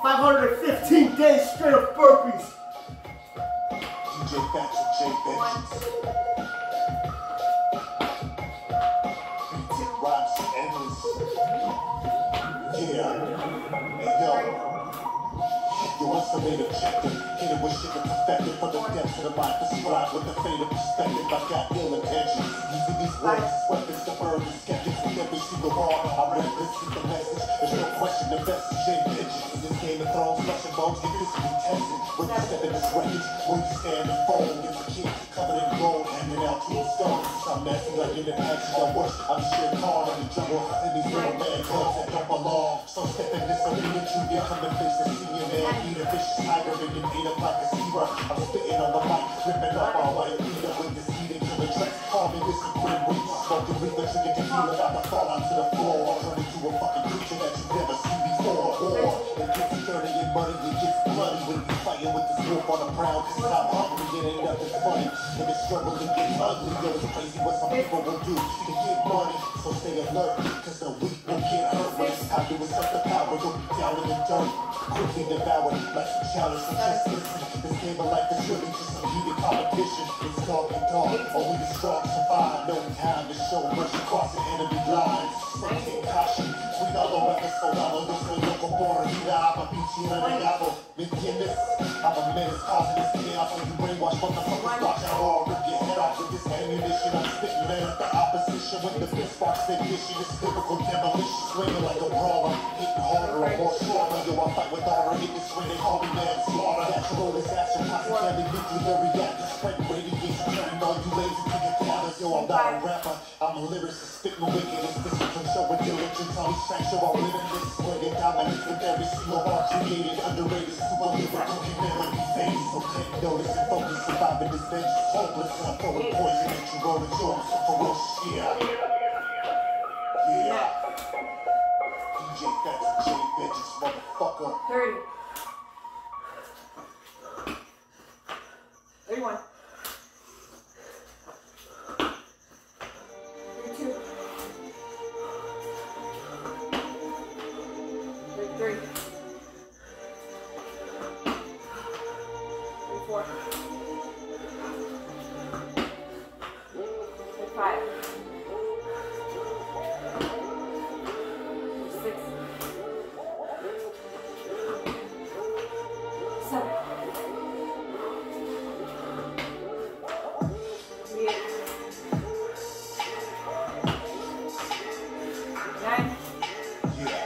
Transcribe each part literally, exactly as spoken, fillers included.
five hundred fifteen days straight of burpees. D J Facts and J Benches. Beats rhymes endless. Yeah. Hey yo. You must have made objective. Hit it with shit and perfected from the depths of the mind. Prescribed with the fate of perspective. I got ill intentions. Using these words as weapons to burn the skeptics with every single bar. I'm ready to see the message. There's no question the message ain't bitches. In this Game of Thrones, flesh and bones get physically tested. When you step in this wreckage, when you stand and fold, get the king covered in gold, handing out to the stones. I'm nasty like in the patches I work. I'm sheer calm in the jungle. In these little man clubs that don't belong. So step in this arena, you become the face to see you, man. Eat a vicious tiger and you eat up like a zebra. I'm spitting on the mic, ripping up all white leader with this eating killer tracks. Call me this a grim reach. Smoking reaper, drinking tequila, about to fall onto the floor. I'll turn into a fucking creature that you've never seen before. War, it gets dirty and muddy, it gets bloody when you fighting with this wolf on the prowl. Cause I'm hungry, it ain't nothing funny. And the struggle, it gets ugly. Yo, it's crazy what some people will do to get money. So stay alert, cause the weak will get hurt. When it's time to accept the power, you'll be down in the dirt. Quickly devoured like some challenge, so just listen. This game of life is really just some heated competition. It's dark and dark, only the strong survive. No time to show mercy crossing enemy lines. So take caution, cuidado, weapons soldado. Yo soy loco por vida, I'm a pinche renegado. ¿Me entiendes? I'm a menace causing this chaos. When you brainwash motherfuckers, watch out or I'll rip your head off with this ammunition. I'm spitting man at the opposition with the fist sparks they issue. This typical demolition, swinging like a brawler, hitting harder or more stronger. Yo, I fight with honor, hit this swing, they call me manslaughter. Natural disaster, consequently nuclear reactor, spread radiation, turning all you lazy to get downers. Yo, I'm not a rapper, I'm a lyricist, spitting wickedness. This is from show with diligence, on these tracks, yo, I'm living this. Spreading dominance with every single bar created, underrated, super lyrical, can never be famous. So take notice and focus, surviving this bench is hopeless. And I'm throwing poison at you, rolling joints, so ferocious, yeah. Yeah. D J Facts and J Benches, motherfucker. thirty. thirty-one. thirty-two. thirty-three. thirty-four. thirty-five. thirty-six. Seven. Eight. Nine. Yeah.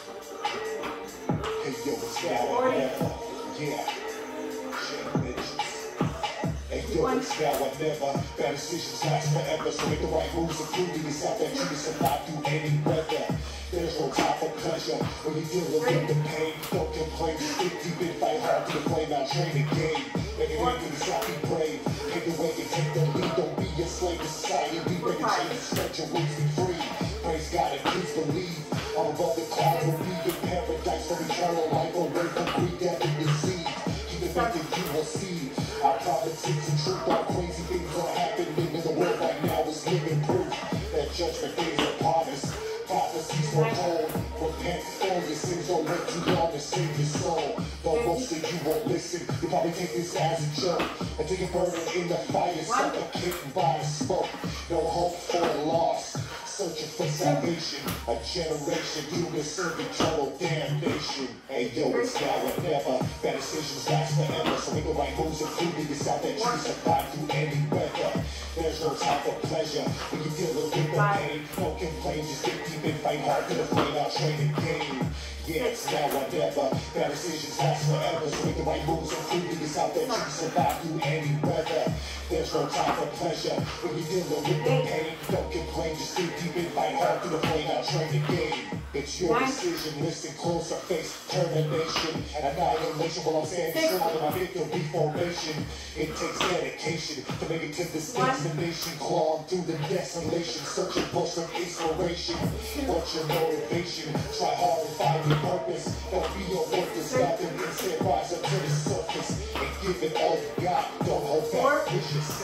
Hey yo, it's now or never. Yeah. Shit, bitches. Hey yo, it's now or never. Bad decisions last forever, so make the right moves and prove to yourself that you can survive through any weather. There's no time for pleasure when you're dealing with the pain. Don't complain, just dig deep and fight hard to the flame. Now train the game. Make it into the stop, be brave. Take the way and take the lead. Don't be a slave to society. Break and change, stretch your wings, be free. Praise God and please believe. I'm above the clouds, will be in paradise for eternal life. Away from greed, death, and disease. Keep the faith that you will see. Our politics and truth are crazy things are happening in the world right now. Is living proof that judgment days are upon us. Prophecies foretold. Repent, all your sins don't wait too long to save your soul. But most of you won't listen. You probably take this as a joke. Until you're burning in the fire, suffocating by the smoke. No hope for a loss. Searching for salvation. A generation doomed to serve eternal damnation. Hey yo, it's now or never. Bad decisions last forever. So make the right moves and prove to yourself that you can survive through any weather. There's no time for pleasure when you're dealing with the pain. Don't complain, just dig deep and fight hard to the flame. I'll train the game. Yeah, it's now or never. Bad decisions last forever. So make the right moves and prove to yourself that you can survive through any weather. There's no time for pleasure when you're dealing with the pain. Don't complain, just dig deep and fight hard to the flame. I'll train the game. It's your decision, listen closer, face termination, annihilation. While I'm standing strong in my victory formation, it takes dedication to make it to this destination. Clawing through the desolation, searching for some inspiration. What's your motivation? Try hard and find your purpose. Don't be a worthless nothing, instead rise up to the surface and give it all you got. Don't hold back, push yourself.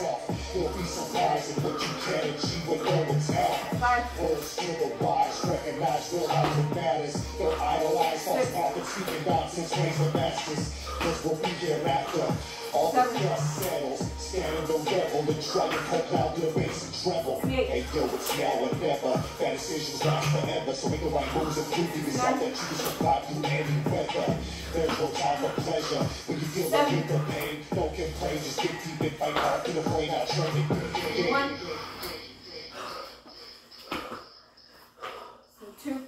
You'll be surprised at what you can achieve with no attack. Words still the wise, recognize real life it matters. Don't idolize false prophets, speaking nonsense, raise the masters. Cause we'll be hereafter. All the dust settles, standing the rebel, the dragon poke out the bass and treble. Hey yo, it's now or never. Bad decisions last forever, so make the right moves and prove to yourself that you can survive through any weather. There's no time for pleasure. When you feel like you're the pain, don't complain, just get deep and fight hard to the flame out, turn it. One. So two.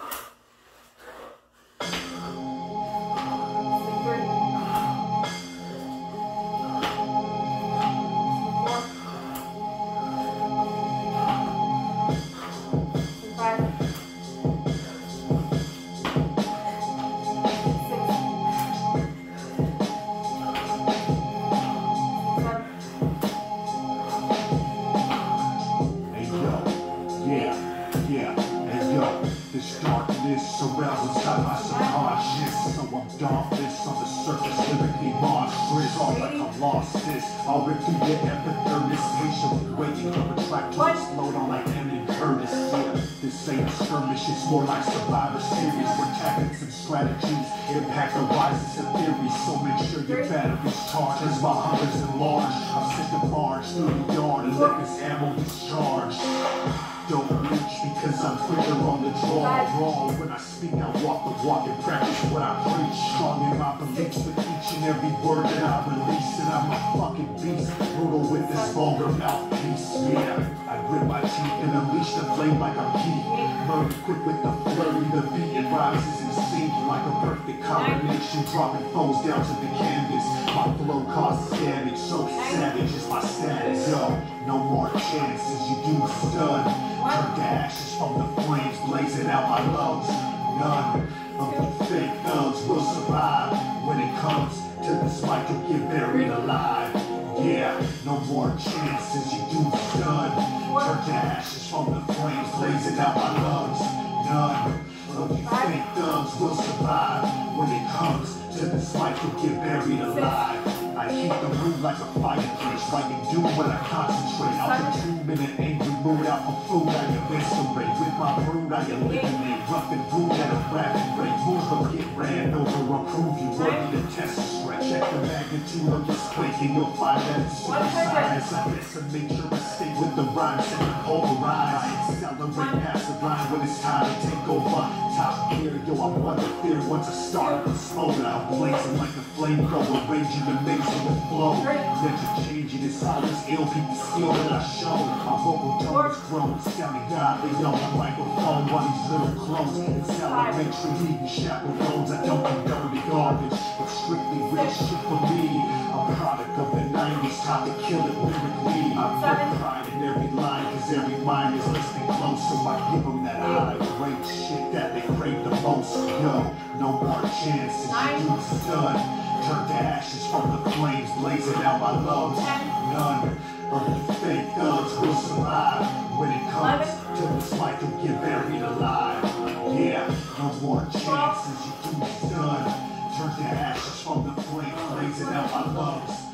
Surrounds inside my subconscious, so I'm dauntless on the surface, lyrically monstrous. All like I'm lost this, I'll rip through your epidermis, patiently waiting to retract to explode on like Emmy Curtis. Yeah, this ain't a skirmish, it's more like Survivor Series, where tactics and strategies impact the rises of theories. So make sure your battery's charged, as my hunger's enlarged. I'm set to march through the yard and let this ammo discharge. Don't reach because I'm quicker on the draw. Wrong when I speak, I walk the walk and practice what I preach. Strong in my beliefs with each and every word that I release. And I'm a fucking beast, brutal with this vulgar mouthpiece. Yeah, I grit my teeth and unleash the flame like I'm heat. Murder quick with the flurry, the beat it rises and sinks like a perfect combination. Dropping foes down to the canvas. My flow causes damage, so savage is my status. Yo, no more chances, you do stud. Turn to ashes from the flames blazing out my lungs. None of the fake thugs will survive when it comes to this mic and get buried alive. Yeah, no more chances, you do stud. Turn to ashes from the flames blazing out my lungs. None of you fake thugs will survive when it comes to this mic and get buried alive. I heat the room like a fireplace, writing doom when I concentrate. I'll consume in an angry mood, out for food I eviscerate. With my brood I eliminate, rough and rude at a rapid rate. Moves will get ran over, I'll prove you worthy to test the stretch. Check the magnitude of this quake and you'll find that it's suicide. As I decimate your mistake with the rhymes and the polarized. I accelerate past the line when it's time to take over. Top gear, yo, I'm under fear once I start the smoke. I'm blazing like a flamethrower, raging amazing with flow. Never changing, it's all this ill people skill that I show. My vocal tone is grown, sounding godly on the microphone. While these little clones, it's elementary, eating chaperones. I don't condone the garbage, but strictly real shit for me. A product of the nineties, taught to kill it lyrically. I've got pride in every line, cause every mind is listening close. So I give them that high great shit that they crave the most. Yo, no more chances, you do stud. Turn to ashes from the flames blazing out my lungs. None of the fake thugs will survive when it comes to this mic and get buried alive. Yeah, no more chances, you do stud. Turn to ashes from the flames blazing out my lungs.